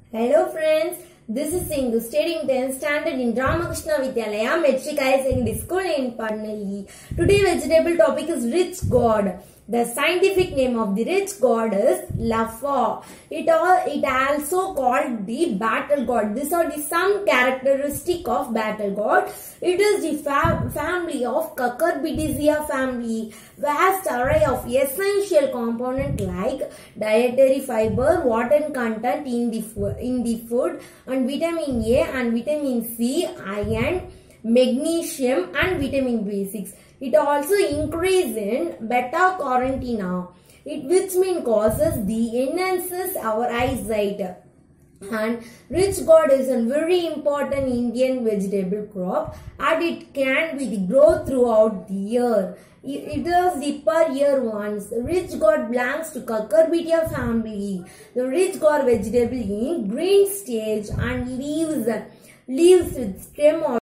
Hello friends, this is Sindhu studying 10th standard in Ramakrishna Vidyalaya, Metric Higher Secondary School in Padnelli. Today vegetable topic is rich gourd. The scientific name of the rich gourd is Laffa. It also called the battle gourd. These are the some characteristic of battle gourd. It is the family of Cucurbitaceae family. Vast array of essential components like dietary fiber, water content in the food, and vitamin A and vitamin C, iron, magnesium, and vitamin B6. It also increases in beta-carotene, which means enhances our eyesight. And rich gourd is a very important Indian vegetable crop, and it can be grown throughout the year. It is the per year once. Rich gourd belongs to Cucurbitaceae family. The rich gourd vegetable in green stage and leaves with stem